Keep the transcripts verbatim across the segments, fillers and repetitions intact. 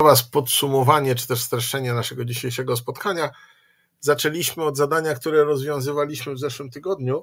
Was podsumowanie, czy też streszczenie naszego dzisiejszego spotkania. Zaczęliśmy od zadania, które rozwiązywaliśmy w zeszłym tygodniu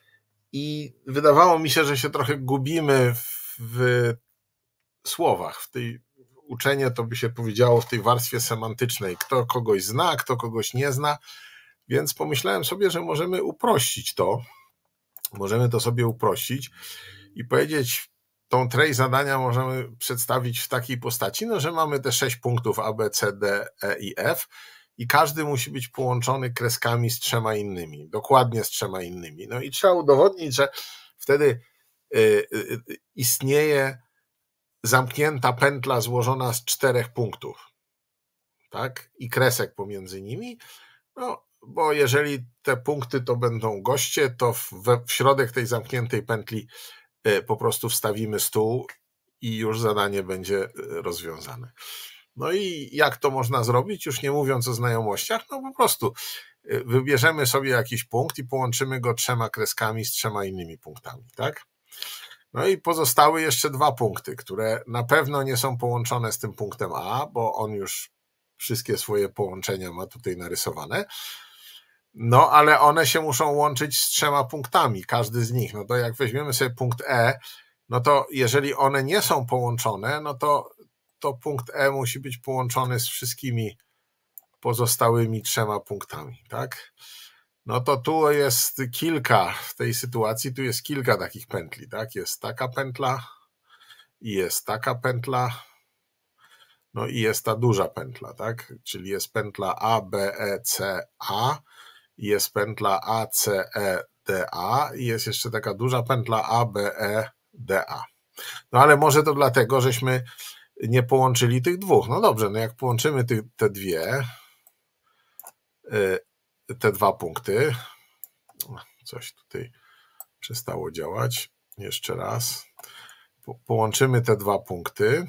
i wydawało mi się, że się trochę gubimy w, w słowach. W tej uczenie to by się powiedziało w tej warstwie semantycznej. Kto kogoś zna, kto kogoś nie zna. Więc pomyślałem sobie, że możemy uprościć to. Możemy to sobie uprościć i powiedzieć, tą treść zadania możemy przedstawić w takiej postaci, no, że mamy te sześć punktów A, B, C, D, E i F i każdy musi być połączony kreskami z trzema innymi, dokładnie z trzema innymi. No i trzeba udowodnić, że wtedy y, y, istnieje zamknięta pętla złożona z czterech punktów, tak? I kresek pomiędzy nimi. No, bo jeżeli te punkty to będą goście, to w, w środek tej zamkniętej pętli po prostu wstawimy stół i już zadanie będzie rozwiązane. No i jak to można zrobić? Już nie mówiąc o znajomościach, no po prostu wybierzemy sobie jakiś punkt i połączymy go trzema kreskami z trzema innymi punktami, tak? No i pozostały jeszcze dwa punkty, które na pewno nie są połączone z tym punktem A, bo on już wszystkie swoje połączenia ma tutaj narysowane. No, ale one się muszą łączyć z trzema punktami, każdy z nich. No to jak weźmiemy sobie punkt E, no to jeżeli one nie są połączone, no to, to punkt E musi być połączony z wszystkimi pozostałymi trzema punktami, tak? No to tu jest kilka, w tej sytuacji tu jest kilka takich pętli, tak? Jest taka pętla i jest taka pętla, no i jest ta duża pętla, tak? Czyli jest pętla A, B, E, C, A, jest pętla A, C, E, D, A i jest jeszcze taka duża pętla A, B, E, D, A. No ale może to dlatego, żeśmy nie połączyli tych dwóch. No dobrze, no jak połączymy ty, te dwie, te dwa punkty, coś tutaj przestało działać, jeszcze raz, po, połączymy te dwa punkty,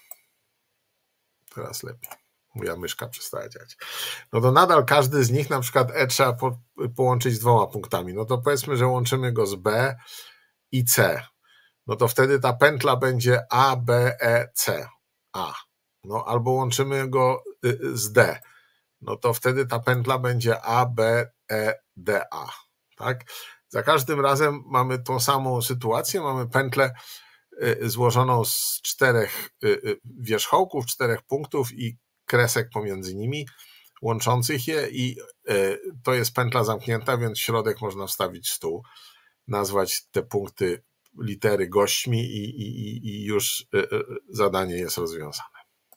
teraz lepiej. Moja myszka przestała działać. No to nadal każdy z nich, na przykład E trzeba po, połączyć z dwoma punktami. No to powiedzmy, że łączymy go z B i C. No to wtedy ta pętla będzie A, B, E, C. A. No albo łączymy go z D. No to wtedy ta pętla będzie A, B, E, D, A. Tak? Za każdym razem mamy tą samą sytuację. Mamy pętlę złożoną z czterech wierzchołków, czterech punktów i kresek pomiędzy nimi, łączących je i to jest pętla zamknięta, więc w środek można wstawić stół, nazwać te punkty litery gośćmi i, i, i już zadanie jest rozwiązane.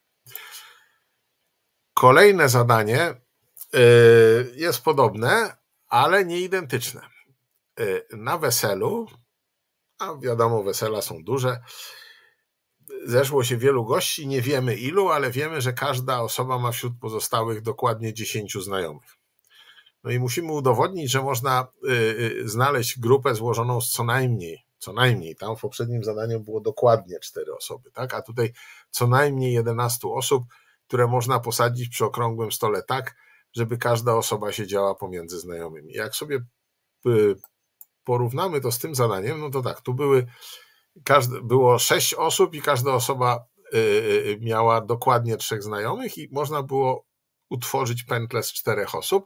Kolejne zadanie jest podobne, ale nie identyczne. Na weselu, a wiadomo, wesela są duże, zeszło się wielu gości, nie wiemy ilu, ale wiemy, że każda osoba ma wśród pozostałych dokładnie dziesięciu znajomych. No i musimy udowodnić, że można znaleźć grupę złożoną z co najmniej, co najmniej, tam w poprzednim zadaniu było dokładnie cztery osoby, tak? A tutaj co najmniej jedenastu osób, które można posadzić przy okrągłym stole tak, żeby każda osoba siedziała pomiędzy znajomymi. Jak sobie porównamy to z tym zadaniem, no to tak, tu były Każde, było sześć osób i każda osoba y, miała dokładnie trzech znajomych i można było utworzyć pętlę z czterech osób.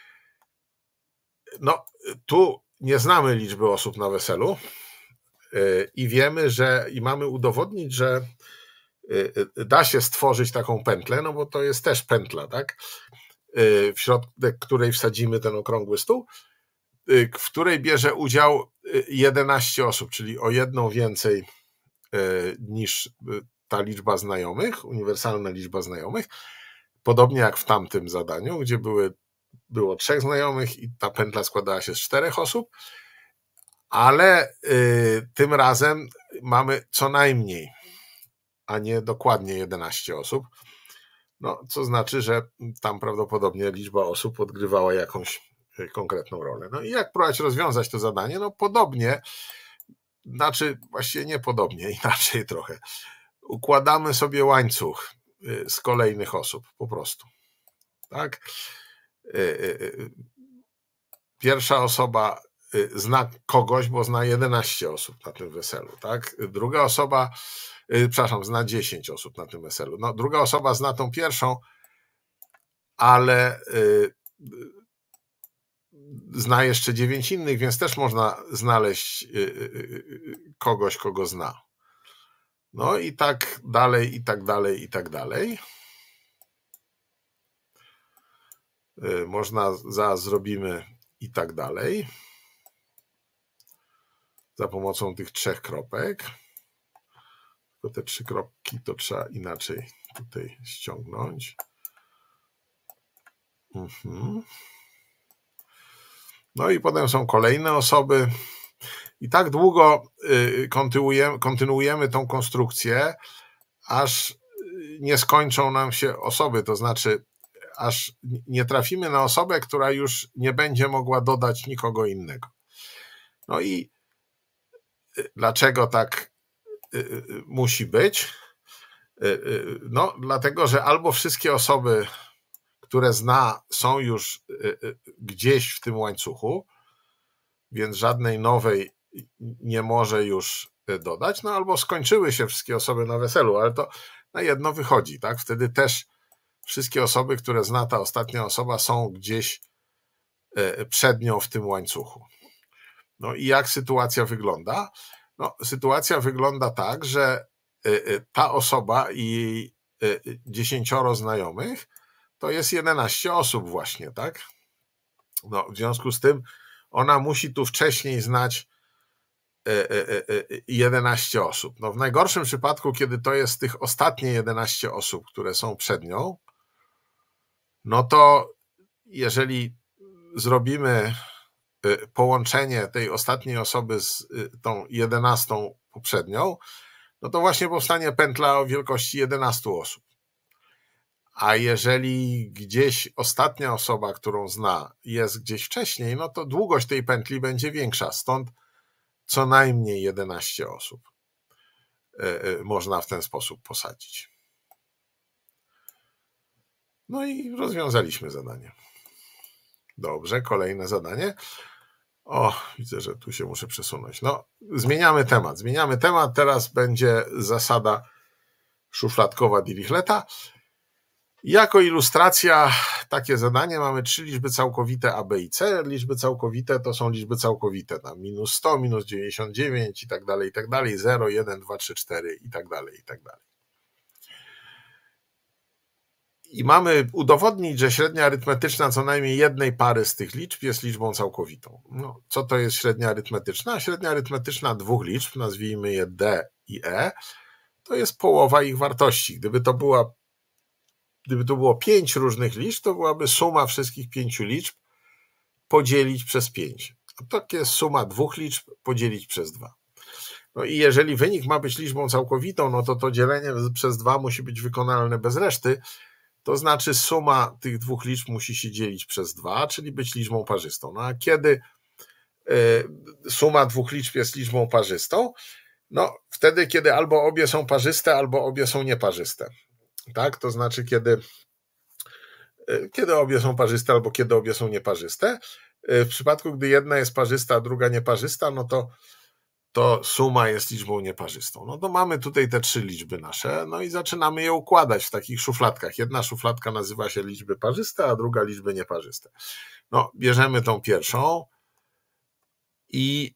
No, tu nie znamy liczby osób na weselu y, i wiemy, że i mamy udowodnić, że y, da się stworzyć taką pętlę, no bo to jest też pętla, tak? Y, w środek której wsadzimy ten okrągły stół, w której bierze udział jedenaście osób, czyli o jedną więcej niż ta liczba znajomych, uniwersalna liczba znajomych, podobnie jak w tamtym zadaniu, gdzie były, było trzech znajomych i ta pętla składała się z czterech osób, ale y, tym razem mamy co najmniej, a nie dokładnie jedenaście osób, no, co znaczy, że tam prawdopodobnie liczba osób odgrywała jakąś konkretną rolę. No i jak próbować rozwiązać to zadanie? No podobnie, znaczy właściwie nie podobnie, inaczej trochę. Układamy sobie łańcuch z kolejnych osób, po prostu. Tak? Pierwsza osoba zna kogoś, bo zna jedenaście osób na tym weselu. Tak? Druga osoba przepraszam, zna dziesięć osób na tym weselu. No, druga osoba zna tą pierwszą, ale zna jeszcze dziewięć innych, więc też można znaleźć kogoś, kogo zna. No i tak dalej, i tak dalej, i tak dalej. Można, zaraz zrobimy i tak dalej. Za pomocą tych trzech kropek. Tylko te trzy kropki to trzeba inaczej tutaj ściągnąć. Mhm. No i potem są kolejne osoby. I tak długo kontynuujemy, kontynuujemy tą konstrukcję, aż nie skończą nam się osoby, to znaczy aż nie trafimy na osobę, która już nie będzie mogła dodać nikogo innego. No i dlaczego tak musi być? No, dlatego, że albo wszystkie osoby, które zna, są już gdzieś w tym łańcuchu, więc żadnej nowej nie może już dodać, no albo skończyły się wszystkie osoby na weselu, ale to na jedno wychodzi, tak? Wtedy też wszystkie osoby, które zna ta ostatnia osoba, są gdzieś przed nią w tym łańcuchu. No i jak sytuacja wygląda? No, sytuacja wygląda tak, że ta osoba i jej dziesięcioro znajomych to jest jedenaście osób właśnie, tak? No, w związku z tym ona musi tu wcześniej znać jedenaście osób. No, w najgorszym przypadku, kiedy to jest tych ostatnie jedenaście osób, które są przed nią, no to jeżeli zrobimy połączenie tej ostatniej osoby z tą jedenastą poprzednią, no to właśnie powstanie pętla o wielkości jedenastu osób. A jeżeli gdzieś ostatnia osoba, którą zna, jest gdzieś wcześniej, no to długość tej pętli będzie większa, stąd co najmniej jedenaście osób można w ten sposób posadzić. No i rozwiązaliśmy zadanie. Dobrze, kolejne zadanie. O, widzę, że tu się muszę przesunąć. No, zmieniamy temat. Zmieniamy temat. Teraz będzie zasada szufladkowa Dirichleta. Jako ilustracja takie zadanie mamy trzy liczby całkowite A, B i C. Liczby całkowite to są liczby całkowite. Tam minus sto, minus dziewięćdziesiąt dziewięć i tak dalej, i tak dalej. zero, jeden, dwa, trzy, cztery i tak dalej, i tak dalej. I mamy udowodnić, że średnia arytmetyczna co najmniej jednej pary z tych liczb jest liczbą całkowitą. No, co to jest średnia arytmetyczna? Średnia arytmetyczna dwóch liczb, nazwijmy je D i E, to jest połowa ich wartości. Gdyby to była, gdyby to było pięć różnych liczb, to byłaby suma wszystkich pięciu liczb podzielić przez pięć. A to jest suma dwóch liczb podzielić przez dwa. No i jeżeli wynik ma być liczbą całkowitą, no to to dzielenie przez dwa musi być wykonalne bez reszty. To znaczy suma tych dwóch liczb musi się dzielić przez dwa, czyli być liczbą parzystą. No a kiedy suma dwóch liczb jest liczbą parzystą? No wtedy, kiedy albo obie są parzyste, albo obie są nieparzyste. Tak? To znaczy, kiedy, kiedy obie są parzyste, albo kiedy obie są nieparzyste. W przypadku, gdy jedna jest parzysta, a druga nieparzysta, no to to suma jest liczbą nieparzystą. No to mamy tutaj te trzy liczby nasze, no i zaczynamy je układać w takich szufladkach. Jedna szufladka nazywa się liczby parzyste, a druga liczby nieparzyste. No, bierzemy tą pierwszą i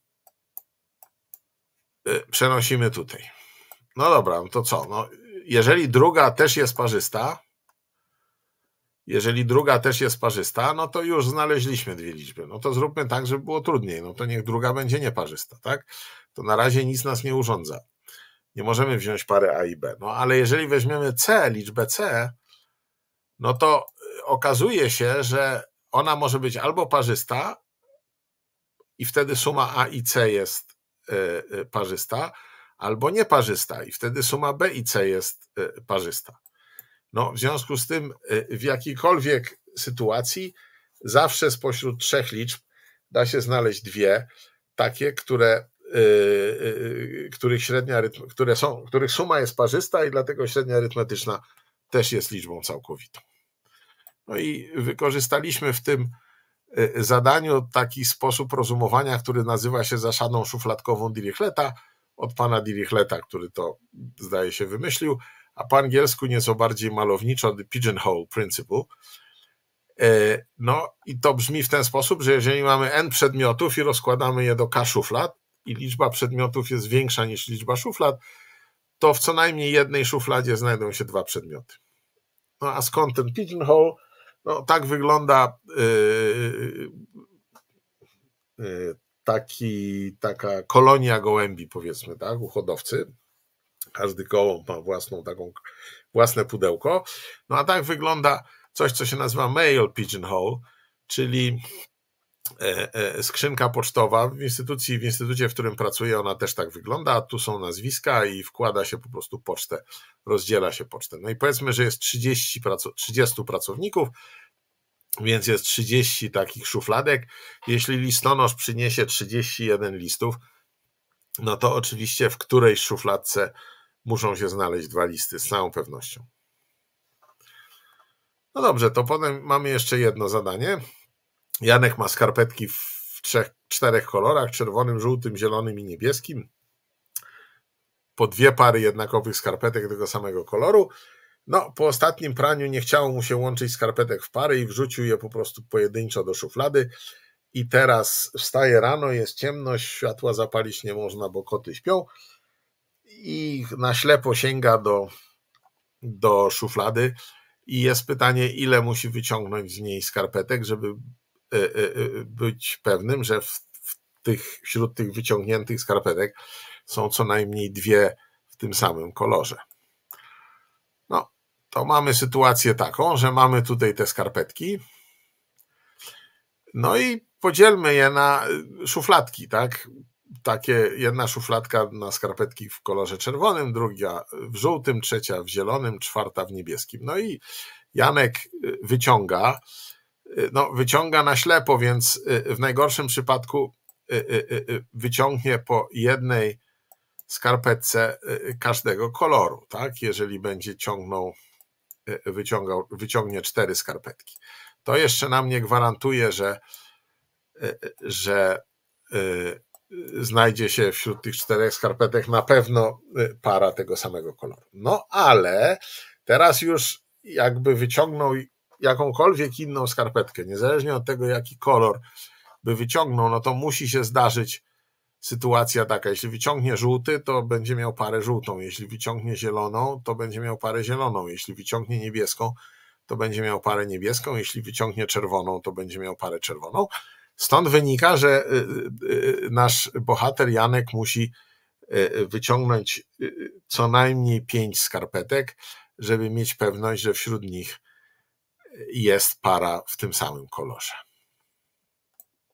przenosimy tutaj. No dobra, no to co? No, jeżeli druga też jest parzysta, jeżeli druga też jest parzysta, no to już znaleźliśmy dwie liczby. No to zróbmy tak, żeby było trudniej. No to niech druga będzie nieparzysta, tak? To na razie nic nas nie urządza. Nie możemy wziąć pary A i B. No ale jeżeli weźmiemy C, liczbę C, no to okazuje się, że ona może być albo parzysta i wtedy suma A i C jest parzysta, albo nieparzysta i wtedy suma B i C jest parzysta. No, w związku z tym w jakiejkolwiek sytuacji zawsze spośród trzech liczb da się znaleźć dwie takie, które, yy, których, średnia, które są, których suma jest parzysta i dlatego średnia arytmetyczna też jest liczbą całkowitą. No i wykorzystaliśmy w tym zadaniu taki sposób rozumowania, który nazywa się zasadą szufladkową Dirichleta. od pana Dirichleta, który to zdaje się wymyślił, a po angielsku nieco bardziej malowniczo The Pigeonhole Principle. No i to brzmi w ten sposób, że jeżeli mamy n przedmiotów i rozkładamy je do k szuflad i liczba przedmiotów jest większa niż liczba szuflad, to w co najmniej jednej szufladzie znajdą się dwa przedmioty. No a skąd ten pigeonhole? No tak wygląda yy, yy, taki, taka kolonia gołębi, powiedzmy, tak, u hodowcy. Każdy gołąb ma własną taką, własne pudełko. No a tak wygląda coś, co się nazywa mail pigeonhole, czyli skrzynka pocztowa w instytucji, w instytucie, w którym pracuję, ona też tak wygląda, tu są nazwiska i wkłada się po prostu pocztę, rozdziela się pocztę. No i powiedzmy, że jest trzydzieści, trzydziestu pracowników, więc jest trzydzieści takich szufladek. Jeśli listonosz przyniesie trzydzieści jeden listów, no to oczywiście w którejś szufladce muszą się znaleźć dwa listy, z całą pewnością. No dobrze, to potem mamy jeszcze jedno zadanie. Janek ma skarpetki w trzech, czterech kolorach, czerwonym, żółtym, zielonym i niebieskim. Po dwie pary jednakowych skarpetek tego samego koloru. No, po ostatnim praniu nie chciało mu się łączyć skarpetek w pary i wrzucił je po prostu pojedynczo do szuflady. I teraz wstaje rano, jest ciemność, światła zapalić nie można, bo koty śpią. I na ślepo sięga do, do szuflady i jest pytanie, ile musi wyciągnąć z niej skarpetek, żeby być pewnym, że w, w tych, wśród tych wyciągniętych skarpetek są co najmniej dwie w tym samym kolorze. No, to mamy sytuację taką, że mamy tutaj te skarpetki. No i podzielmy je na szufladki, tak? Takie, jedna szufladka na skarpetki w kolorze czerwonym, druga w żółtym, trzecia w zielonym, czwarta w niebieskim. No i Janek wyciąga, no wyciąga na ślepo, więc w najgorszym przypadku wyciągnie po jednej skarpetce każdego koloru, tak? Jeżeli będzie ciągnął, wyciągał, wyciągnie cztery skarpetki. To jeszcze nam nie gwarantuje, że, że znajdzie się wśród tych czterech skarpetek na pewno para tego samego koloru. No ale teraz już jakby wyciągnął jakąkolwiek inną skarpetkę, niezależnie od tego, jaki kolor by wyciągnął, no to musi się zdarzyć sytuacja taka, jeśli wyciągnie żółty, to będzie miał parę żółtą, jeśli wyciągnie zieloną, to będzie miał parę zieloną, jeśli wyciągnie niebieską, to będzie miał parę niebieską, jeśli wyciągnie czerwoną, to będzie miał parę czerwoną. Stąd wynika, że nasz bohater Janek musi wyciągnąć co najmniej pięć skarpetek, żeby mieć pewność, że wśród nich jest para w tym samym kolorze.